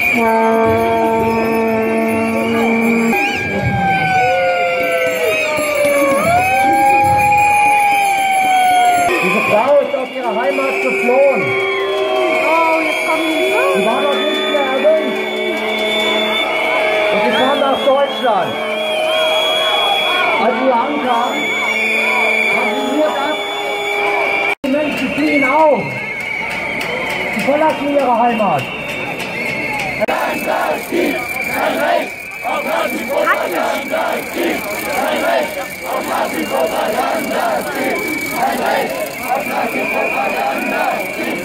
Diese Frau ist aus ihrer Heimat geflohen. Oh, jetzt kommen die so. Sie war noch nicht mehr erwünscht. Und sie kam nach Deutschland. Als sie ankam, haben sie nur das. Die Menschen fliehen auf. Sie verlassen ihre Heimat. Es gibt kein Recht auf Nazi-Propaganda. Es gibt kein Recht auf Nazi-Propaganda. Es gibt kein Recht auf Nazi-Propaganda.